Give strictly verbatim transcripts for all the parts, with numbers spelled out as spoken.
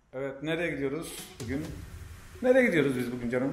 Evet, nereye gidiyoruz bugün? Nereye gidiyoruz biz bugün canım?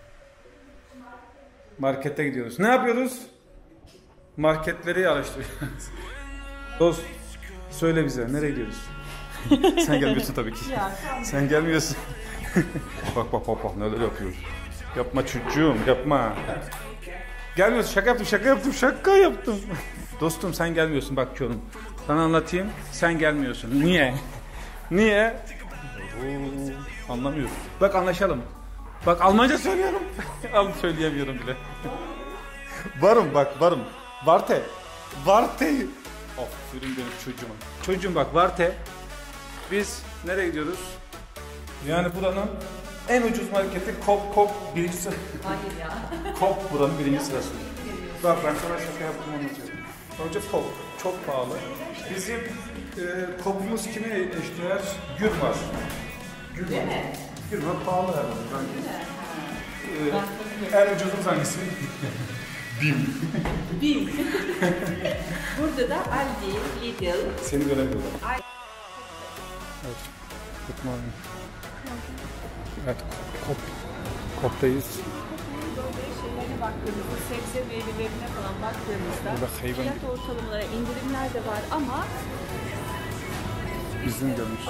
Markete gidiyoruz. Ne yapıyoruz? Marketleri araştırıyoruz. Dost, söyle bize, nereye gidiyoruz? Sen gelmiyorsun tabii ki. Sen gelmiyorsun. Bak bak bak bak neler yapıyor. Yapma çocuğum, yapma. Gelmiyorsun, şaka yaptım, şaka yaptım, şaka yaptım. Dostum sen gelmiyorsun, bak çoğunum. Sana anlatayım, sen gelmiyorsun. Niye? Niye? Oo, anlamıyorum. Bak anlaşalım. Bak Almanca söylüyorum. Al söyleyemiyorum bile. Varım bak varım. Varte. Varte. Aferin benim çocuğuma. Çocuğum bak Varte. Biz nereye gidiyoruz? Yani buranın en ucuz marketi Kop Kop birinci sıra. Hayır ya. Kop buranın birinci sırası. Bak ben sana şaka yaptım anlatıyorum. Önce Kop çok pahalı. Bizim e, Kop'umuz kime eşdeğer? Gür var. Gür var. Gür var pahalı herhalde. Ee, en ucuzumuz hangisi? Bim. Bim. Burada da Aldi, Lidl. Seni göremiyorlar. Evet. Good morning. Evet, Kop. Kop'tayız. Böyle şeylerine baktığımızda, sebze meyvelerine falan baktığımızda fiyat ortalamalara indirimler de var ama bizim görmüş.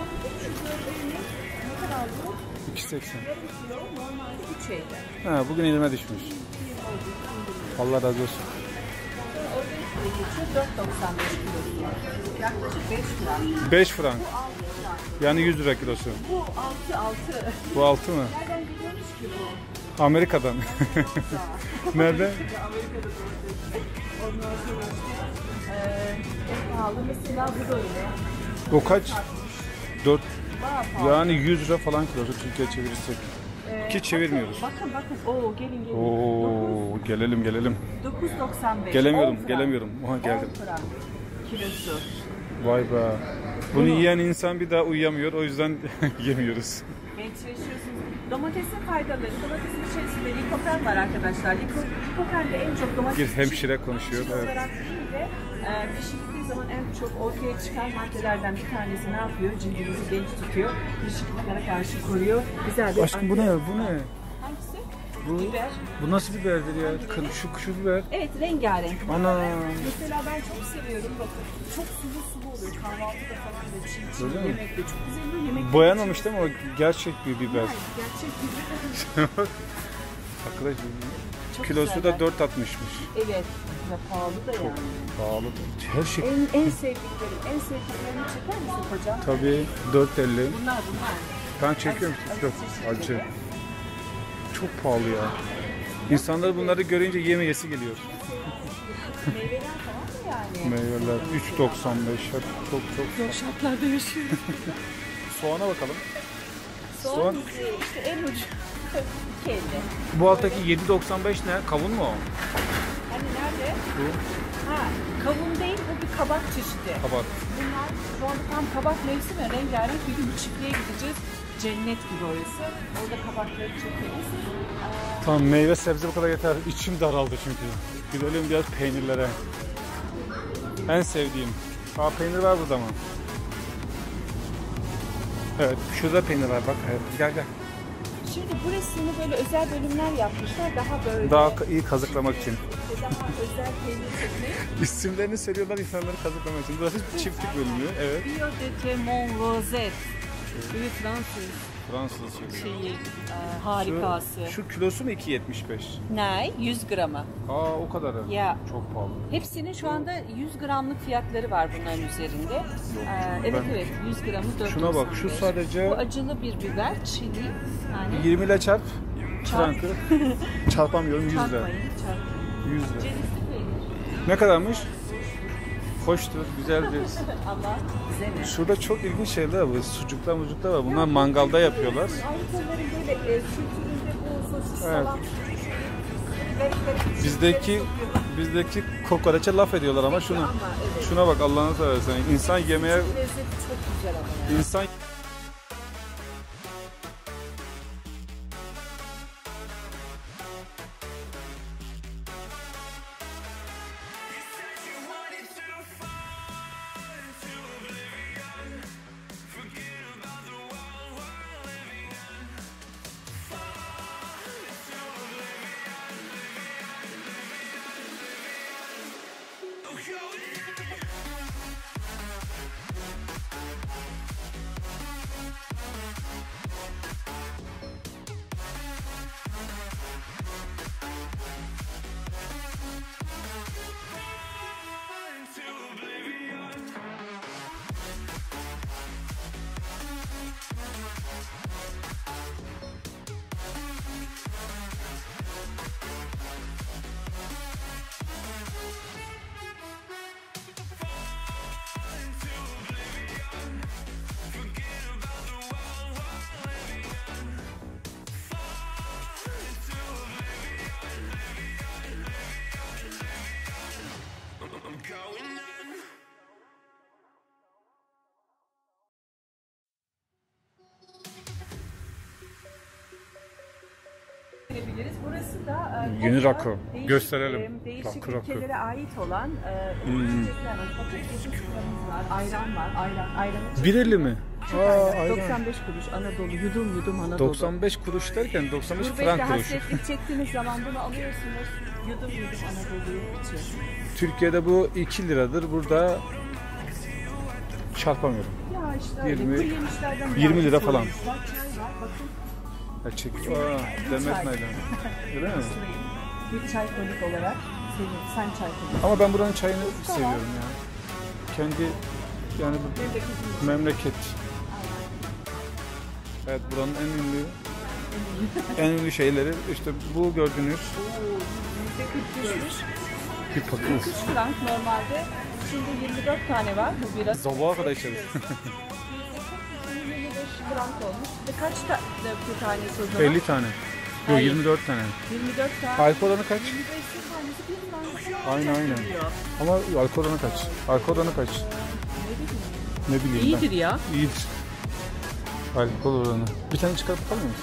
Ne kadar bu? iki seksen. Normalde üç elli. Ha, bugün indirime düşmüş. Allah razı olsun. dört doksan beş kilosu. Yaklaşık beş frank. beş frank. Yani yüz lira kilosu. Bu altı altı. Bu altı mı? Nereden gidiyormuş ki bu? Amerika'dan. Nerede? Amerika'da doğru. Ondan sonra eee en pahalı mesela bu da öyle. O kaç? dört. Bayağı pahalı. Yani yüz lira falan kilosu Türkiye çevirirsek. Ee, Ki çevirmiyoruz. Bakın bakın. Oo gelin gelin. Oo gelelim gelelim. dokuz doksan beş. Gelemiyorum gelemiyorum. Oha geldim. on frank kilosu. Vay be. Bunu yiyen insan bir daha uyuyamıyor. O yüzden yemiyoruz. Gençleşiyorsunuz. Domatesin faydaları. Domatesin içerisinde likopen var arkadaşlar. Liko, likopen de en çok domates Bir hemşire konuşuyor. evet. olarak değil de e, pişirdikleri zaman en çok ortaya çıkan maddelerden bir tanesi ne yapıyor? Cildimizi genç tutuyor. Kırışıklıklara karşı koruyor. Güzel bir Aşkım bu ne? Bu ne? Hangisi? Bu, Biber. bu nasıl biberdir ya? Şu, şu biber. Evet, rengarenk. Ana. Mesela ben çok seviyorum. Bakın çok sulu sulu oluyor. Kahvaltıda falan da çiğ çiğ Öyle mi? yemekte çok güzel oluyor. Yemekte Boyanmamış değil mi? O gerçek bir biber. Hayır, gerçek biber. Arkadaşlar Çok kilosu güzel. da dört altmışmış. Evet. Ve pahalı da yani. Pahalı. Her şey. En, en sevdiklerim, en sevdiklerimi çeker misin hocam? Tabii dört elli. Bunlar bunlar. Ben çekiyorum. Acı, Yok, acı acı. Çok pahalı ya. İnsanlar bunları görünce yemeyesi geliyor. Meyveler falan da yani. Meyveler üç doksan beş. Çok çok. Zor şartlarda yaşıyoruz. Soğana bakalım. Soğan Soğan. işte en ucu. iki elli. Bu alttaki yedi doksan beş ne? Kavun mu o? Hani nerede? Bu Ha, kavun değil, bu bir kabak çeşidi. kabak. Bunlar şu anda tam kabak mevsimi, rengarenk bir gün bir çiftliğe gideceğiz. Cennet gibi orası. Orada kabakları çekeriz. Ee, Tamam meyve sebze bu kadar yeter. İçim daraldı çünkü. Gidelim biraz peynirlere. En sevdiğim. Aa peynir var burada mı? Evet şurada peynir var bak. Evet, gel gel. Şimdi burasını böyle özel bölümler yapmışlar. Daha böyle... Daha iyi kazıklamak için. Daha özel peynir çekmeyi. İsimlerini söylüyorlar insanları kazıklamak için. Burası çiftlik bölümü. Evet. Bio de Tremont Rosette. Bir Fransız Fransız şeyi, e, harikası. Şu, şu kilosu mu iki yetmiş beş? Ne? yüz gramı. Aa o kadar. Ya. Çok pahalı. Hepsinin şu anda yüz gramlık fiyatları var bunların üzerinde. Ee, evet ben- evet yüz gramı dört Şuna bak şu sadece Bu acılı bir biber, çili. Yani yirmi ile çarp. Çarp. Frankı. Çarpamıyorum yüz lira. çarpmayın, çarpmayın. yüz lira. Cevizli peynir. Ne kadarmış? Hoştur, güzeldir. Allah bize mi? Şurada çok ilginç şeyler var. Sucuklar mucuklar var. Bunlar mangalda yapıyorlar. Avrupalıların böyle e, kültüründe bu sosis Evet. falan garip garip Bizdeki şeyleri bizdeki kokoreçe laf ediyorlar ama şunu. ama evet. Şuna bak Allah'ını seversen. İnsan yemeğe Lezzeti çok güzel ama ya. insan gösterebiliriz. Burası da e, Yeni Kop'ta rakı. değişik, Gösterelim. e, Değişik Rakı, rakı. ülkelere ait olan e, Hmm. içecekler var. Patates sıkıntımız var, ayran var, ayran, ayranı bir elli mi? çok Aa, ayran. ayran. doksan beş kuruş Anadolu, yudum yudum Anadolu. doksan beş kuruş derken doksan beş Gurbette frank kuruş. hasretlik çektiğiniz zaman bunu alıyorsunuz, yudum yudum Anadolu'yu içiyorsunuz. Türkiye'de bu iki liradır. Burada çarpamıyorum. Ya işte öyle, yirmi kuru yemişlerden yirmi biraz lira falan. koymuşlar. Çay var, bakın. Ya çek. Aa, Demet çay. Nalan. Öyle mi? Bir çay kolik olarak seviyorum. Sen çay kolik. Ama ben buranın çayını seviyorum ya. Kendi yani bu Memleketim. memleket. Evet, buranın en ünlü en ünlü şeyleri işte bu gördüğünüz yüzde kırk düşmüş. bir paket. kırk üç frank normalde. Şimdi yirmi dört tane var bu bira. Sabaha kadar içeriz. yirmi beş frank olmuş. Ve kaç ta bir tanesi o zaman? elli tane. Yok, Hayır. yirmi dört tane. yirmi dört tane. Alkol oranı kaç? yirmi beş tanesi bir frank. Aynen aynen. Ama alkol oranı kaç? Alkol oranı kaç? Ne bileyim İyidir ben. ya. İyidir. Alkol oranı. Bir tane çıkarıp bakalım mı?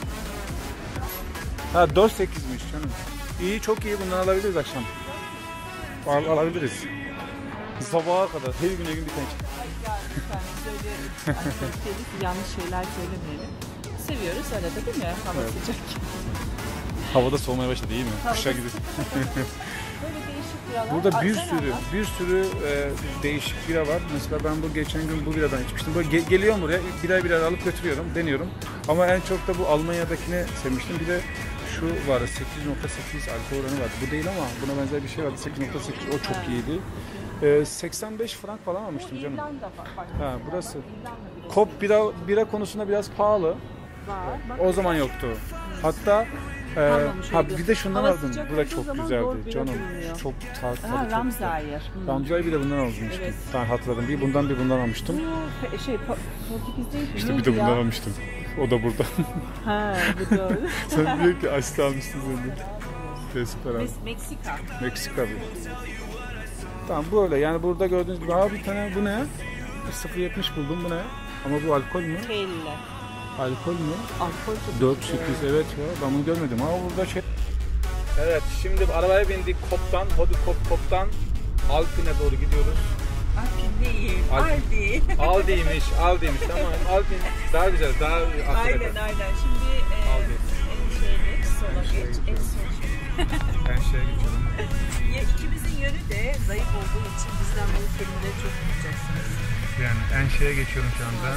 Ha dört sekizmiş canım. İyi, çok iyi, bundan alabiliriz akşam. Al, alabiliriz. Sabaha kadar her gün her gün bir tane çıkar. Ya lütfen böyle hani yanlış şeyler söylemeyelim. Seviyoruz arada değil mi? Hava Evet. sıcak. Havada soğumaya başladı, değil mi? Hava- Kışa gibi. Böyle değişik biralar. Burada Aa, bir sen sürü anlat. bir sürü e, değişik bira var. Mesela ben bu geçen gün bu biradan içmiştim. Böyle ge- geliyorum buraya, birer birer alıp götürüyorum, deniyorum. Ama en çok da bu Almanya'dakine sevmiştim. Bir de şu var, sekiz nokta sekiz alkol oranı var. Bu değil ama buna benzer bir şey vardı, sekiz nokta sekiz, o çok Ha. iyiydi. E, seksen beş frank falan almıştım Bu canım. İrlanda bak. bak. Ha, burası. İrlanda birası. Kop bira, bira konusunda biraz pahalı. Var. Bak. O zaman yoktu. Hatta e, Kalmamış ha öyle. bir de şundan Hava aldım. sıcak Bu da olduğu çok zaman güzeldi zor bira canım. bulunmuyor. Çok tatlı. Ha, çok Ramsayır. Hmm. Ramza'yı bir de bundan almıştım. Evet. Ben hatırladım. Bir bundan bir bundan almıştım. Bu pe- şey Po- Portekiz değil mi? İşte bir Neydi de bundan ya? almıştım. O da burada. Ha, bu doğru. Sen diyor ki açtı almışsın sen de. Süper abi. Mes- Meksika. Meksika bir. Tamam böyle yani burada gördüğünüz gibi. Aa bir tane bu ne? sıfır yetmiş buldum, bu ne? Ama bu alkol mü? Kelle. Alkol mü? Alkol çok dört sekiz evet ya, ben bunu görmedim. Ama burada şey... Evet, şimdi arabaya bindik Kop'tan, Hodi Kop Kop'tan Alpin'e doğru gidiyoruz. Alpin değil. Alpin. Aldi. Aldi'ymiş, Aldi'ymiş, tamam. Alpin daha güzel, daha akıllı. Aynen aynen. Şimdi e, Aldi. en şeyle sola geç. En son şey. Ben şeye geçiyorum. Ya, ikimizin yönü de zayıf olduğu için bizden bu kelimeleri çok duyacaksınız. Yani en şeye geçiyorum şu anda.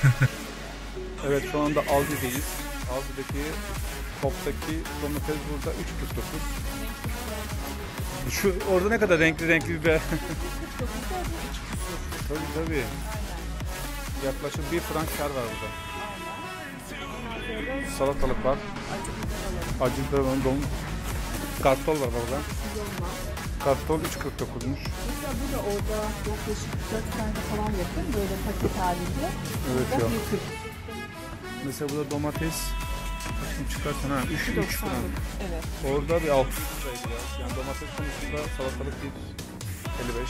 Evet, şu anda Aldi'deyiz. Aldi'deki Kop'taki domates burada üç kırk dokuz. Şu orada ne kadar renkli renkli biber. Tabii tabii. Yaklaşık bir frank kar var burada. Salatalık var. Acı biber var. Dom. Kartol var burada. Kartol üç kırk dokuzmuş. Mesela bu da orada yaklaşık dört tane falan yakın böyle paket halinde. Evet Burada ya. bir kırk. Mesela burada domates şimdi çıkarsan ha üç üç doksan. frank. Evet. Orada bir altı liraydı ya. Yani domates konusunda salatalık bir elli beş.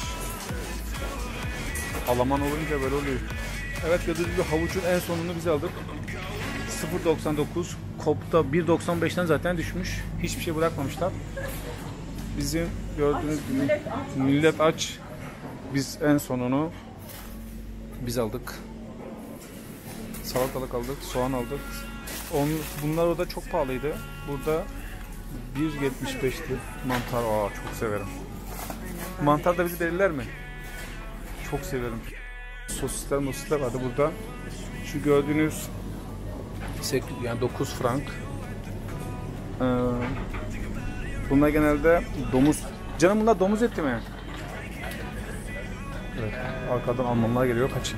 Alaman olunca böyle oluyor. Evet, gördüğünüz gibi havucun en sonunu biz aldık. sıfır doksan dokuz. Kop'ta bir doksan beşten zaten düşmüş. Hiçbir şey bırakmamışlar. Bizim gördüğünüz gibi millet aç. millet aç. Biz en sonunu biz aldık. Salatalık aldık, soğan aldık. On, bunlar orada çok pahalıydı. Burada bir yetmiş beşti. Mantar, aa çok severim. Mantar da bizi verirler mi? Çok severim. Sosisler, mosisler vardı burada. Şu gördüğünüz sekiz, yani dokuz frank. Ee, bunlar genelde domuz. Canım bunlar domuz eti mi? Evet. Arkadan Almanlar geliyor. Kaçın.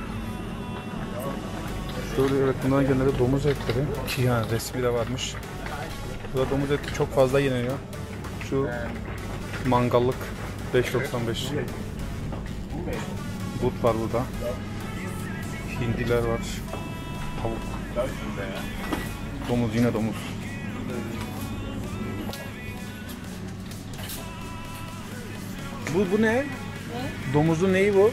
Şöyle, evet, bunların genelde domuz etleri. Ki yani resmi de varmış. Burada domuz eti çok fazla yeniyor. Şu mangallık beş doksan beş. But var burada. Hindiler var. Tavuk. Domuz, yine domuz. Bu, bu ne? Ne? Domuzun neyi bu?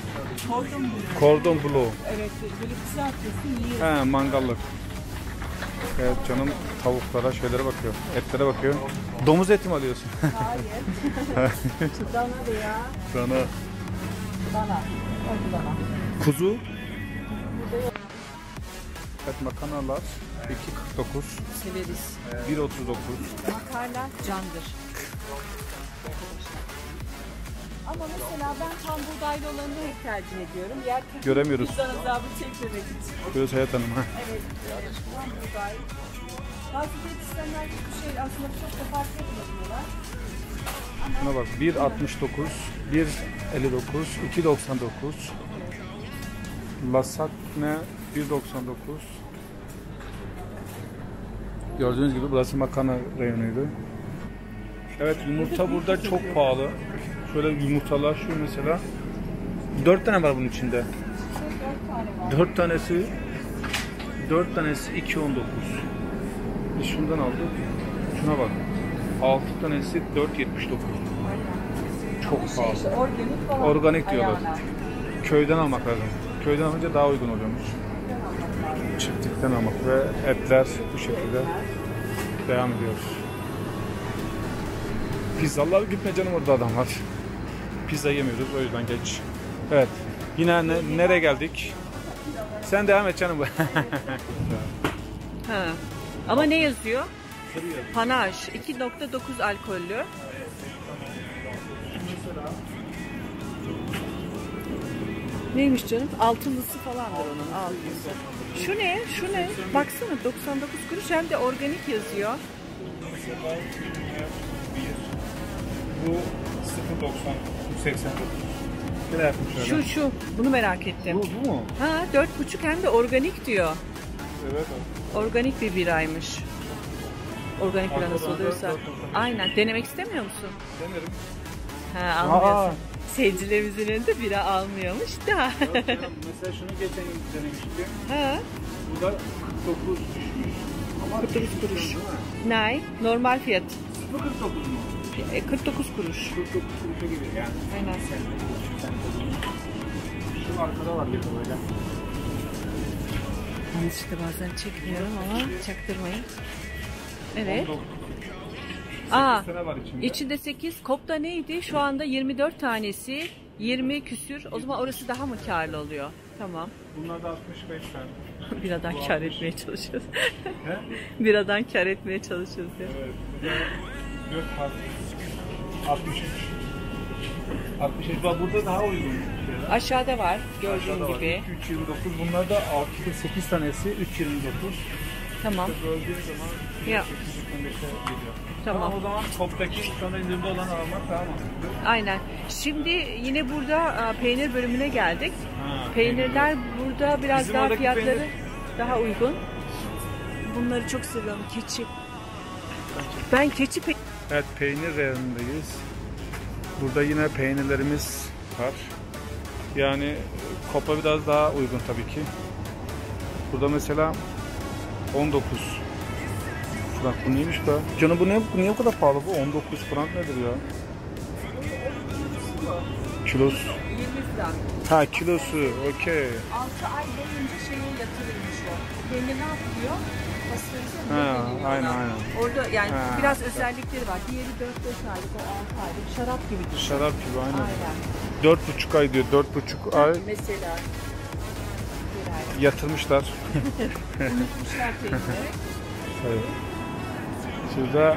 Kordon bleu. Cordon bleu. Evet, böyle kızartıyorsun yiyorsun. He, mangallık. Evet canım tavuklara, şeylere bakıyor. Etlere bakıyor. Domuz eti mi alıyorsun? Hayır. Dana da ya. Dana. Dana. Oldu dana. Kuzu. Evet, makarnalar iki kırk dokuz. Severiz. bir otuz dokuz. Makarna candır. Ama mesela ben tam buğdaylı olanını hep tercih ediyorum. Yer Göremiyoruz. Bizden azabı çekmemek için. Göz Hayat Hanım. Ha. Evet. Tam buğday. Bazı diyetisyenler hiçbir şey aslında çok da fark etmiyorlar. Şuna bak, bir altmış dokuz, bir elli dokuz, iki doksan dokuz. Lasagne bir doksan dokuz. Gördüğünüz gibi burası makarna reyonuydu. Evet, yumurta burada çok pahalı. Şöyle yumurtalar şu mesela. dört tane var bunun içinde. dört tanesi dört tanesi iki on dokuz. Biz şundan aldık. Şuna bak. altı tanesi dört yetmiş dokuz. Çok pahalı. İşte organik falan. Organik diyorlar. Ayağına. Köyden almak lazım. Köyden alınca daha uygun oluyormuş. Çiftlikten almak ve etler bu şekilde devam ediyoruz. Pizzalar gitme canım, orada adam var. Pizza yemiyoruz, o yüzden geç. Evet. Yine ne, nereye geldik? Sen devam et canım. Ha. Ama ne yazıyor? Panaj iki nokta dokuz alkollü. Neymiş canım? Altılısı falandır onun, altılısı. Şu ne? Şu ne? Baksana doksan dokuz kuruş, hem de organik yazıyor. Bu sıfır doksan seksen dokuz. Ne yapmış Şu şu. Bunu merak ettim. Bu, bu mu? Ha, dört buçuk hem de organik diyor. Evet. Organik bir biraymış. Organik bira nasıl Arkadan oluyorsa. dört, dört, dört. Aynen. Denemek istemiyor musun? Denerim. Ha, almıyorsun. Seyircilerimizin önünde bira almıyormuş da. Yok canım, mesela şunu geçen gün denemiştim. Ha, Bu da kırk dokuz düşmüş. Ama kırk dokuz kuruş. değil mi? ne? Normal fiyat. Bu kırk dokuz mu? E, kırk dokuz kuruş. kırk dokuz kuruşa geliyor yani. Aynen. Şu arkada var bir de böyle. Ben işte bazen çekmiyorum ama çaktırmayın. Evet. Aa, sene var içinde. içinde sekiz. Kopta neydi? Şu anda yirmi dört tanesi. yirmi küsür. O zaman orası daha mı karlı oluyor? Tamam. Bunlar da altmış beş tane. Biradan kar etmeye çalışıyoruz. He? Biradan kar etmeye çalışıyoruz ya. Evet. Bu da dört harf. altmış üç. altmış üç. Bak burada daha uygun. Aşağıda var gördüğün Aşağıda var. gibi. üç yirmi dokuz. Bunlar da altı sekiz tanesi üç yirmi dokuz. Tamam. Böldüğün zaman Ya. sekiz seksen beşe geliyor. Tamam. O zaman toptaki sonra indirimde olan almak daha mantıklı. Aynen. Şimdi yine burada a, peynir bölümüne geldik. Ha, Peynirler burada biraz Bizim daha oradaki fiyatları peynir- daha uygun. Bunları çok seviyorum. Keçi. Ben keçi pe Evet, peynir reyonundayız. Burada yine peynirlerimiz var. Yani Kopa biraz daha uygun tabii ki. Burada mesela on dokuz. Bak bu neymiş be? Canım bu ne, bu niye bu kadar pahalı bu? on dokuz frank nedir ya? Kilosu. yirmi frank. Ha, kilosu. Okey. altı ay boyunca şeye yatırılmış o. Peynir ne yapılıyor? Pastörize mi Ha, deniyor aynen, ona? aynen. Orada yani Ha, biraz güzel. özellikleri var. Diğeri dört beş aylık, o altı aylık. Şarap gibi düşün. Şarap gibi aynen. Aynen. Dört buçuk ay diyor. Dört buçuk ay Mesela. Bir ay. yatırmışlar. Unutmuşlar peyniri. Evet. Şurada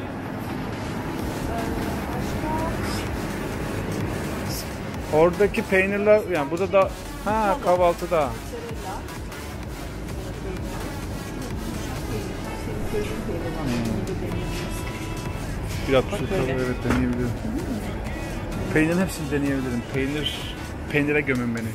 oradaki peynirler, yani burada da ha kahvaltıda. Mozzarella. Senin söylediğin peynir var. Onu da deneyebilirsin. Bir altmış Bak böyle. evet deneyebilirim. Peynirin hepsini deneyebilirim. Peynir peynire gömün beni.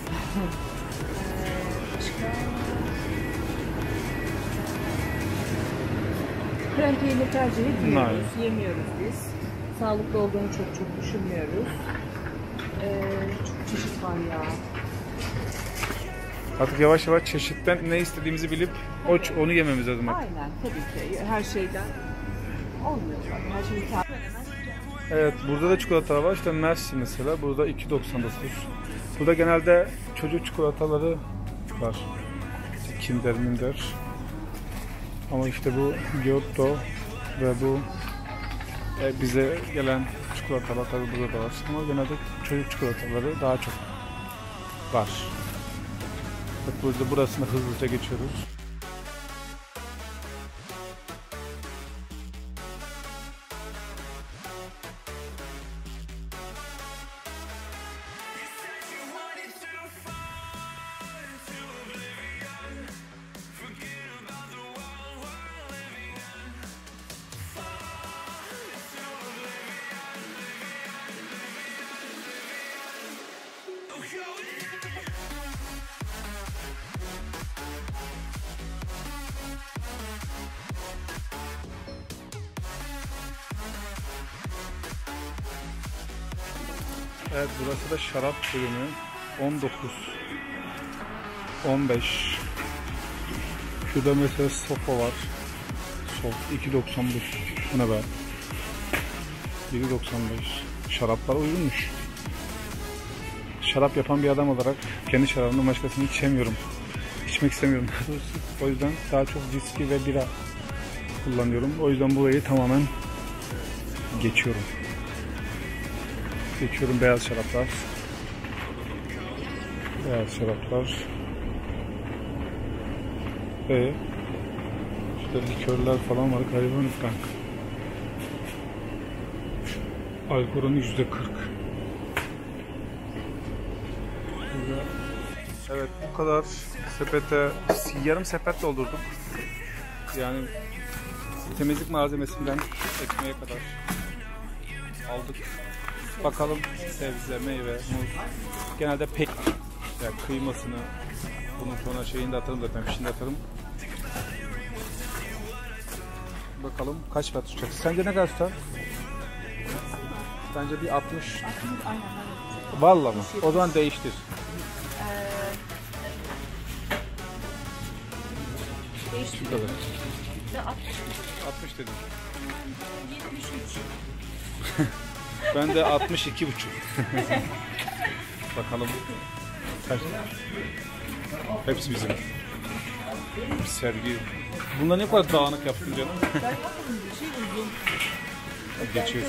Krem peynir tercih etmiyoruz, Hayır. yemiyoruz biz. Sağlıklı olduğunu çok çok düşünmüyoruz. Ee, çok çeşit var ya. Artık yavaş yavaş çeşitten ne istediğimizi bilip o onu yememiz lazım. Aynen, tabii ki her şeyden olmuyor zaten. Her şeyi kâr. Evet, burada da çikolatalar var. İşte Mersi mesela. Burada iki doksan dokuz. Burada genelde çocuk çikolataları var. İşte Kinder, Minder. Ama işte bu Giotto ve bu e, bize gelen çikolatalar tabii burada da var. Ama genelde çocuk çikolataları daha çok var. Bak burada burasını hızlıca geçiyoruz. Evet, burası da şarap bölümü. on dokuz on beş. Şurada mesela sofa var. Sof iki doksan beş. Bu ne be? bir doksan beş. Şaraplar uygunmuş. Şarap yapan bir adam olarak kendi şarabımdan başkasını içemiyorum. İçmek istemiyorum. O yüzden daha çok viski ve bira kullanıyorum. O yüzden burayı tamamen geçiyorum. Geçiyorum beyaz şaraplar. Beyaz şaraplar. Ve şurada likörler falan var. Galiba frank. Alkol oranı yüzde kırk. Evet, bu kadar sepete yarım sepet doldurduk. Yani temizlik malzemesinden ekmeğe kadar aldık. Bakalım sebze, meyve, muz. Genelde pek yani kıymasını, bunun sonra şeyini de atarım zaten, fişini de atarım. Bakalım kaç fiyat tutacak. Sence ne kadar tutar? Bence bir altmış. Vallahi mı? O zaman değiştir. Değiştir. Şu kadar. altmış. altmış dedim. yetmiş üç. Ben de altmış iki buçuk. Bakalım. Kaç? Hepsi bizim. Bir sergi. Bunda ne kadar dağınık yaptın canım? Ben yapmadım bir şey uzun. Geçiyor.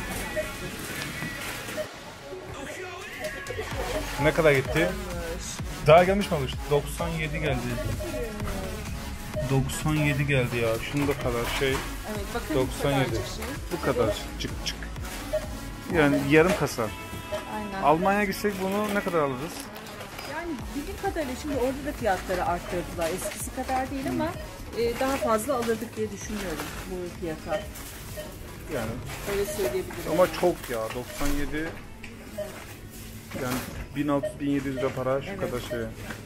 Ne kadar gitti? Daha gelmiş mi alıştı? doksan yedi geldi. doksan yedi geldi ya. Şunu da kadar şey. Evet, bakın doksan yedi. Bu, şey. Bu kadar çık çık. Yani yarım kasa. Aynen. Almanya'ya gitsek bunu ne kadar alırız? Yani bildiğim kadarıyla şimdi orada da fiyatları arttırdılar. Eskisi kadar değil ama e, daha fazla alırdık diye düşünüyorum bu fiyata. Yani. Öyle söyleyebilirim. Ama çok ya. doksan yedi. Yani bin altı yüz bin yedi yüz lira para şu Evet. kadar şey.